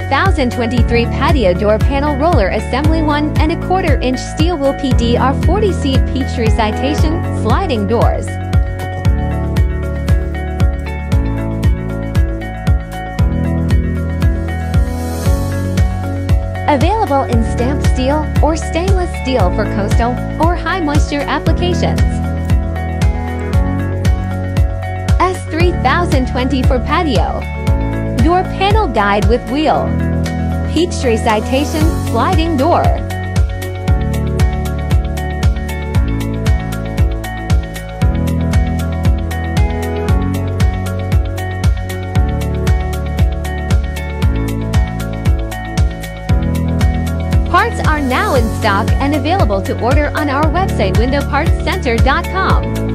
S3023 Patio Door Panel Roller Assembly 1¼ steel wheel PDR 40-seat Peachtree Citation sliding doors. Available in stamped steel or stainless steel for coastal or high moisture applications. S3024 Patio Door Panel Guide with Wheel. Peachtree Citation sliding door. Parts are now in stock and available to order on our website windowpartscenter.com.